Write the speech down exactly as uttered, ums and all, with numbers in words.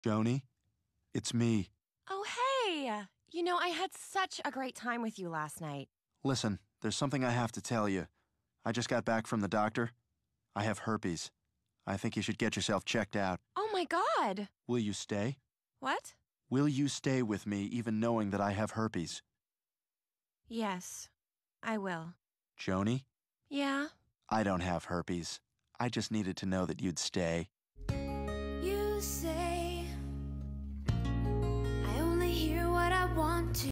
Joni, it's me. Oh, hey! You know, I had such a great time with you last night. Listen, there's something I have to tell you. I just got back from the doctor. I have herpes. I think you should get yourself checked out. Oh my God! Will you stay? What? Will you stay with me even knowing that I have herpes? Yes, I will. Joni? Yeah? I don't have herpes. I just needed to know that you'd stay. You say I only hear what I want to.